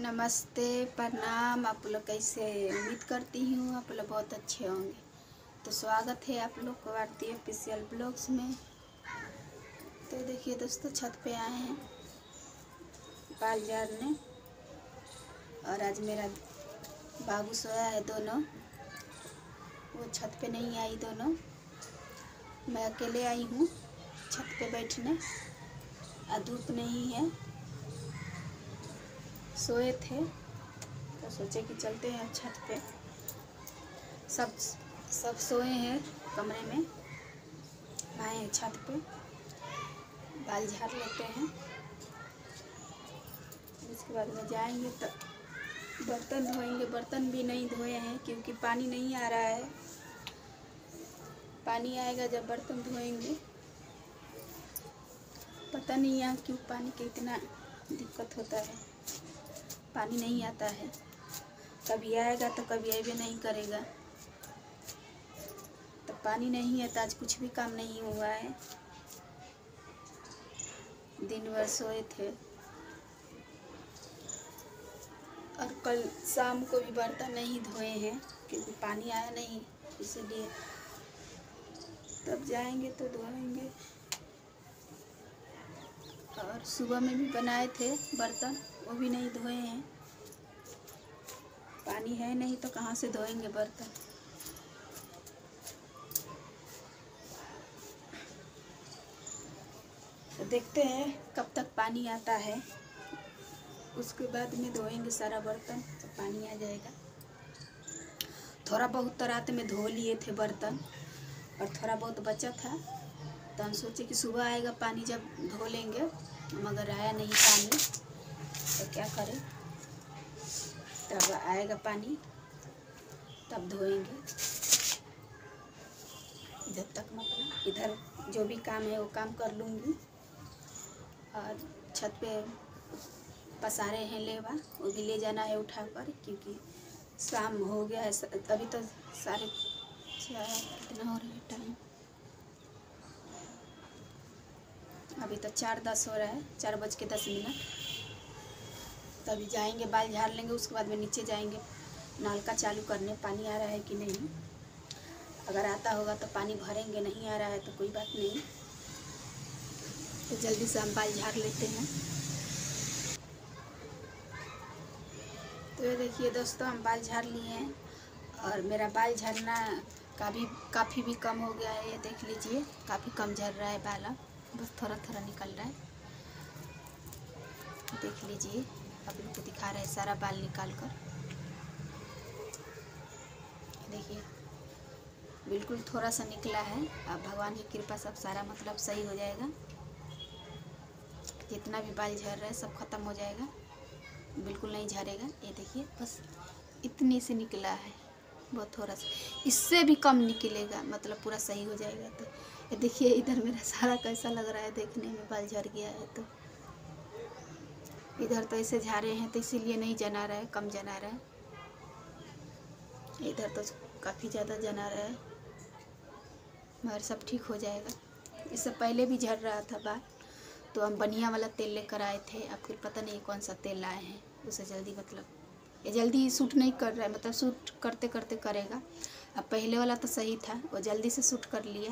नमस्ते, प्रणाम। आप लोग कैसे? उम्मीद करती हूँ आप लोग बहुत अच्छे होंगे। तो स्वागत है आप लोग को आरती ऑफिशियल ब्लॉग्स में। तो देखिए दोस्तों, छत पे आए हैं बाल झाड़ने। और आज मेरा बाबू सोया है, दोनों वो छत पे नहीं आई, दोनों मैं अकेले आई हूँ छत पे बैठने। धूप नहीं है, सोए थे तो सोचे कि चलते हैं छत पे। सब सोए हैं कमरे में, आए हैं छत पे, बाल झाड़ लेते हैं। इसके बाद में जाएंगे तो बर्तन धोएंगे। बर्तन भी नहीं धोए हैं क्योंकि पानी नहीं आ रहा है। पानी आएगा जब बर्तन धोएंगे। पता नहीं यहाँ क्यों पानी का इतना दिक्कत होता है, पानी नहीं आता है। कभी आएगा तो कभी अबे नहीं करेगा। तो पानी नहीं है तो आज कुछ भी काम नहीं हुआ है। दिन भर सोए थे और कल शाम को भी बर्तन नहीं धोए हैं क्योंकि पानी आया नहीं, इसलिए तब जाएंगे तो धोएंगे। और सुबह में भी बनाए थे बर्तन, वो भी नहीं धोए हैं। पानी है नहीं तो कहाँ से धोएंगे बर्तन। तो देखते हैं कब तक पानी आता है, उसके बाद में धोएंगे सारा बर्तन। तो पानी आ जाएगा। थोड़ा बहुत तो रात में धो लिए थे बर्तन और थोड़ा बहुत बचा था, तो हम सोचे कि सुबह आएगा पानी जब धो लेंगे, मगर आया नहीं पानी। तो क्या करें, तब आएगा पानी तब धोएंगे। जब तक मैं अपना इधर जो भी काम है वो काम कर लूँगी। और छत पे पसारे हैं लेवा, वो भी ले जाना है उठाकर, क्योंकि शाम हो गया है। अभी तो 4:30 कितना हो रहा है टाइम, अभी तो 4:10 हो रहा है, 4:10। तभी जाएंगे बाल झाड़ लेंगे। उसके बाद में नीचे जाएंगे नलका चालू करने, पानी आ रहा है कि नहीं। अगर आता होगा तो पानी भरेंगे, नहीं आ रहा है तो कोई बात नहीं। तो जल्दी से हम बाल झाड़ लेते हैं। तो ये देखिए दोस्तों, हम बाल झाड़ लिए हैं और मेरा बाल झड़ना काफ़ी भी कम हो गया है। ये देख लीजिए, काफ़ी कम झड़ रहा है बाल, बस थोड़ा थोड़ा निकल रहा है। देख लीजिए, आप लोग को दिखा रहे हैं सारा बाल निकाल कर। देखिए बिल्कुल थोड़ा सा निकला है। अब भगवान की कृपा सब सारा मतलब सही हो जाएगा। जितना भी बाल झड़ रहा है सब खत्म हो जाएगा, बिल्कुल नहीं झड़ेगा। ये देखिए बस इतनी से निकला है, बहुत थोड़ा सा, इससे भी कम निकलेगा, मतलब पूरा सही हो जाएगा। तो ये देखिए इधर मेरा सारा कैसा लग रहा है देखने में, बाल झड़ गया है। तो इधर तो ऐसे झाड़े हैं तो इसीलिए नहीं जना रहा है, कम जना रहा है। इधर तो काफ़ी ज़्यादा जना रहा है, मगर सब ठीक हो जाएगा। इससे पहले भी झड़ रहा था बाल, तो हम बढ़िया वाला तेल लेकर आए थे। अब फिर पता नहीं कौन सा तेल लाए हैं, उसे जल्दी मतलब ये जल्दी सूट नहीं कर रहा है, मतलब सूट करते करते करेगा। अब पहले वाला तो सही था, वो जल्दी से सूट कर लिया।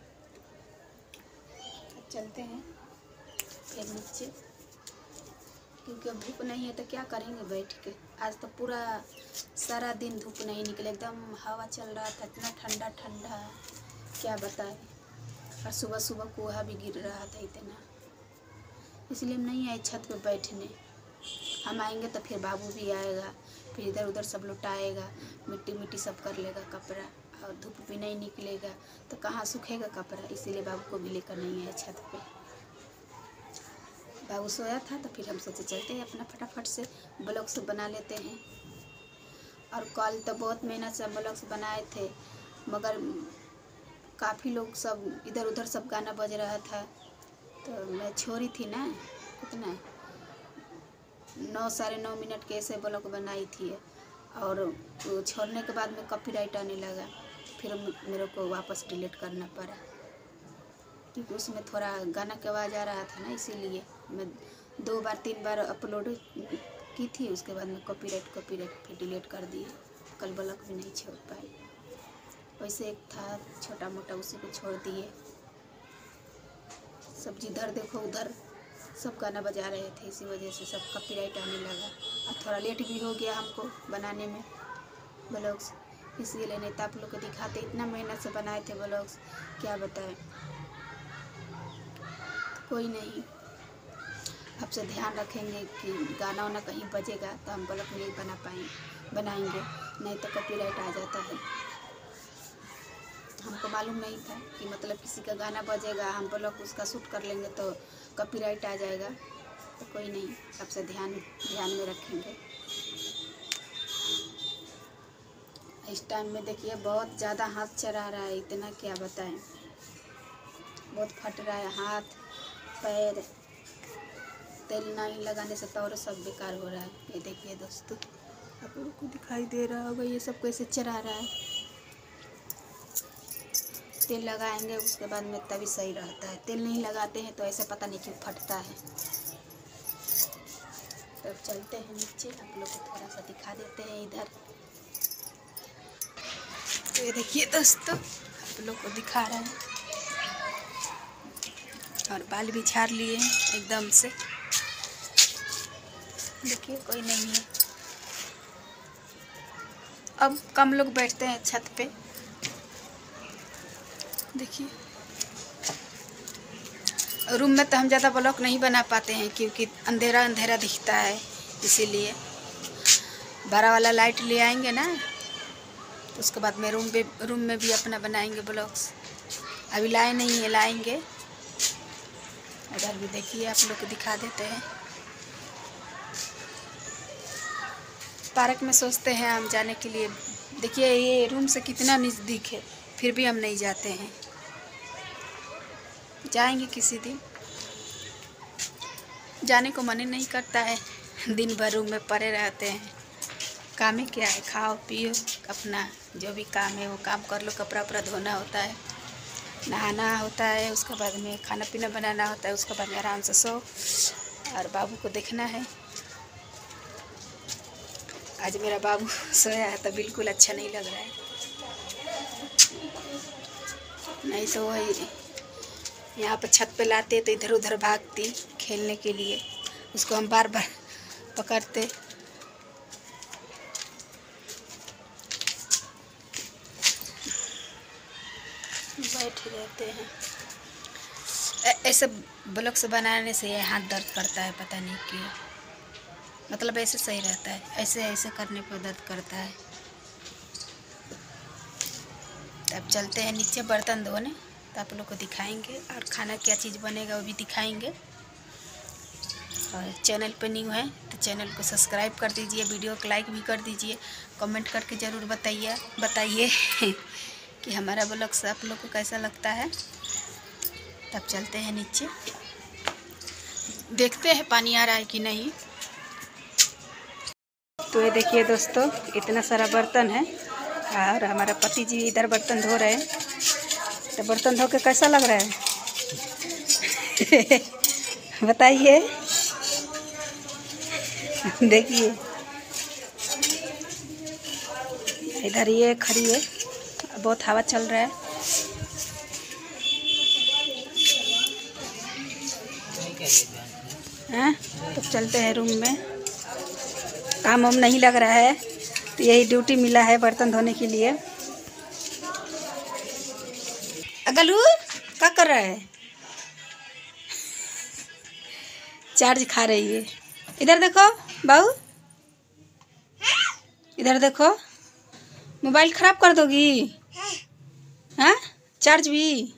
अब चलते हैं फिर नीचे, क्योंकि अब धूप नहीं है तो क्या करेंगे बैठ के। आज तो पूरा सारा दिन धूप नहीं निकले, एकदम हवा चल रहा था, इतना ठंडा ठंडा क्या बताए। और सुबह सुबह कोहा भी गिर रहा था इतना, इसलिए हम नहीं आए छत पे बैठने। हम आएंगे तो फिर बाबू भी आएगा, फिर इधर उधर सब लुटाएगा, मिट्टी मिट्टी सब कर लेगा कपड़ा, और धूप भी नहीं निकलेगा तो कहाँ सूखेगा कपड़ा। इसीलिए बाबू को भी लेकर नहीं आए छत पे। बाबू सोया था तो फिर हम सोचे चलते हैं अपना फटाफट से ब्लॉग्स बना लेते हैं। और कल तो बहुत मेहनत से ब्लॉग्स बनाए थे, मगर काफ़ी लोग सब इधर उधर सब गाना बज रहा था, तो मैं छोड़ी थी ना, कितना 9 साढ़े 9 मिनट के ऐसे ब्लॉग बनाई थी। और वो छोड़ने के बाद में कॉपीराइट आने लगा, फिर मेरे को वापस डिलीट करना पड़ा, क्योंकि उसमें थोड़ा गाना की आवाज़ आ रहा था ना, इसीलिए मैं 2 बार 3 बार अपलोड की थी, उसके बाद में कॉपीराइट फिर डिलीट कर दिए, कल ब्लॉक भी नहीं छोड़ पाई। वैसे एक था छोटा मोटा, उसी को छोड़ दिए। सब जिधर देखो उधर सब गाना बजा रहे थे, इसी वजह से सब कॉपीराइट आने लगा। और थोड़ा लेट भी हो गया हमको बनाने में ब्लॉग्स, इसलिए नहीं तो आप लोग को दिखाते। इतना मेहनत से बनाए थे ब्लॉग्स, क्या बताएं। कोई नहीं, आपसे ध्यान रखेंगे कि गाना वाना कहीं बजेगा तो हम ब्लॉग नहीं बनाएंगे, नहीं तो कॉपीराइट आ जाता है। हमको मालूम नहीं था कि मतलब किसी का गाना बजेगा, हम ब्लॉग उसका शूट कर लेंगे तो कॉपीराइट आ जाएगा। तो कोई नहीं, आपसे ध्यान में रखेंगे। इस टाइम में देखिए बहुत ज़्यादा हाथ चढ़ा रहा है, इतना क्या बताएं। बहुत फट रहा है हाथ पैर, तेल नहीं लगाने से तो और सब बेकार हो रहा है। ये देखिए दोस्तों, आप लोगों को दिखाई दे रहा होगा ये सब कैसे चढ़ा रहा है। तेल लगाएंगे उसके बाद में तभी सही रहता है, तेल नहीं लगाते हैं तो ऐसे पता नहीं क्यों फटता है। तो चलते हैं नीचे, आप लोग को थोड़ा सा दिखा देते हैं इधर। तो ये देखिए दोस्तों, आप लोग को दिखा रहे हैं। और बाल भी झाड़ लिए एकदम से, देखिए कोई नहीं है। अब कम लोग बैठते हैं छत पे, देखिए। रूम में तो हम ज़्यादा ब्लॉग नहीं बना पाते हैं क्योंकि अंधेरा अंधेरा दिखता है, इसीलिए 12 वाला लाइट ले आएंगे ना, तो उसके बाद में रूम में भी अपना बनाएंगे ब्लॉग्स। अभी लाए नहीं है, लाएंगे। इधर भी देखिए, आप लोग को दिखा देते हैं। पार्क में सोचते हैं हम जाने के लिए, देखिए ये रूम से कितना नज़दीक है, फिर भी हम नहीं जाते हैं। जाएंगे किसी दिन, जाने को मन ही नहीं करता है। दिन भर रूम में पड़े रहते हैं। काम ही क्या है, खाओ पियो, अपना जो भी काम है वो काम कर लो। कपड़ा उपड़ा धोना होता है, नहाना होता है, उसके बाद में खाना पीना बनाना होता है, उसके बाद में आराम से सो और बाबू को देखना है। आज मेरा बाबू सोया है तो बिल्कुल अच्छा नहीं लग रहा है, नहीं तो वही यहाँ पर छत पे लाते तो इधर उधर भागती खेलने के लिए, उसको हम बार बार पकड़ते। बैठ रहते हैं। ऐसे ब्लॉक से बनाने से ये हाथ दर्द करता है, पता नहीं क्यों। मतलब ऐसे सही रहता है, ऐसे ऐसे करने पर दर्द करता है। अब चलते हैं नीचे बर्तन धोने, तो आप लोग को दिखाएंगे और खाना क्या चीज़ बनेगा वो भी दिखाएंगे। और चैनल पे न्यू है तो चैनल को सब्सक्राइब कर दीजिए, वीडियो को लाइक भी कर दीजिए, कमेंट करके ज़रूर बताइए कि हमारा ब्लॉग से आप लोग को कैसा लगता है। तब चलते हैं नीचे, देखते हैं पानी आ रहा है कि नहीं। तो ये देखिए दोस्तों, इतना सारा बर्तन है और हमारा पति जी इधर बर्तन धो रहे हैं। तो बर्तन धो के कैसा लग रहा है बताइए। देखिए इधर ये खड़ी है, बहुत हवा चल रहा है। हैं तो चलते हैं रूम में, काम वाम नहीं लग रहा है तो यही ड्यूटी मिला है बर्तन धोने के लिए। अगलू क्या कर रहा है? चार्ज खा रही है। इधर देखो बाबू, इधर देखो, मोबाइल ख़राब कर दोगी? हाँ, चार्ज भी।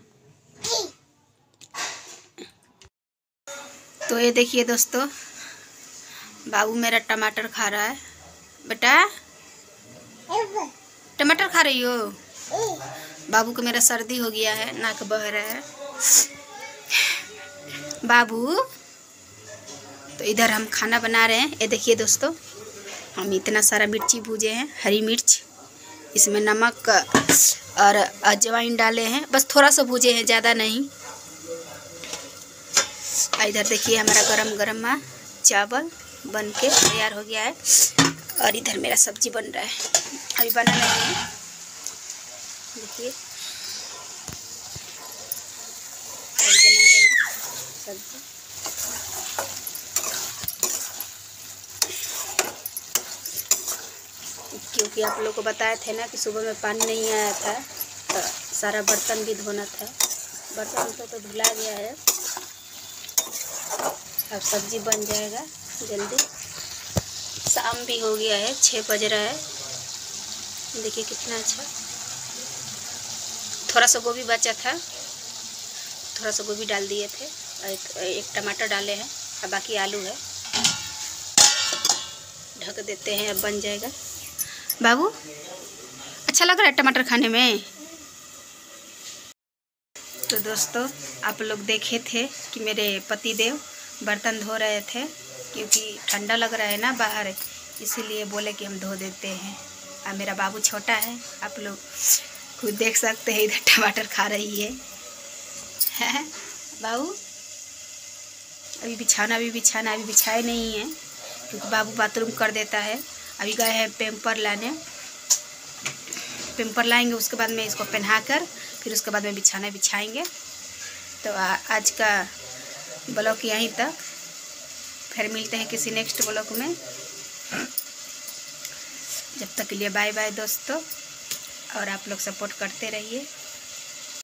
तो ये देखिए दोस्तों, बाबू मेरा टमाटर खा रहा है। बेटा टमाटर खा रही हो? बाबू को मेरा सर्दी हो गया है, नाक बह रहा है बाबू। तो इधर हम खाना बना रहे हैं। ये देखिए दोस्तों, हम इतना सारा मिर्ची भूजे हैं, हरी मिर्च, इसमें नमक और अजवाइन डाले हैं, बस थोड़ा सा भूजे हैं, ज़्यादा नहीं। इधर देखिए हमारा गरम गरम चावल बन के तैयार हो गया है। और इधर मेरा सब्जी बन रहा है, अभी बना नहीं है। देखिए अभी बना रहे हैं सब्जी। क्योंकि आप लोगों को बताए थे ना कि सुबह में पानी नहीं आया था, तो सारा बर्तन भी धोना था। बर्तन तो धुला गया है। अब सब्जी बन जाएगा जल्दी। शाम भी हो गया है, 6 बज रहा है। देखिए कितना अच्छा। थोड़ा सा गोभी बचा था, थोड़ा सा गोभी डाल दिए थे, एक टमाटर डाले हैं और बाकी आलू है। ढक देते हैं, अब बन जाएगा। बाबू अच्छा लग रहा है टमाटर खाने में। तो दोस्तों आप लोग देखे थे कि मेरे पति देव बर्तन धो रहे थे, क्योंकि ठंडा लग रहा है ना बाहर, इसीलिए बोले कि हम धो देते हैं। और मेरा बाबू छोटा है, आप लोग खुद देख सकते हैं, इधर टमाटर खा रही है। बाबू अभी बिछाए नहीं है, क्योंकि बाबू बाथरूम कर देता है। अभी गए हैं पेम्पर लाने, पेम्पर लाएंगे, उसके बाद में इसको पहना कर फिर उसके बाद में बिछाना बिछाएंगे। तो आज का ब्लॉग यहीं तक, फिर मिलते हैं किसी नेक्स्ट ब्लॉग में। जब तक के लिए बाय बाय दोस्तों, और आप लोग सपोर्ट करते रहिए।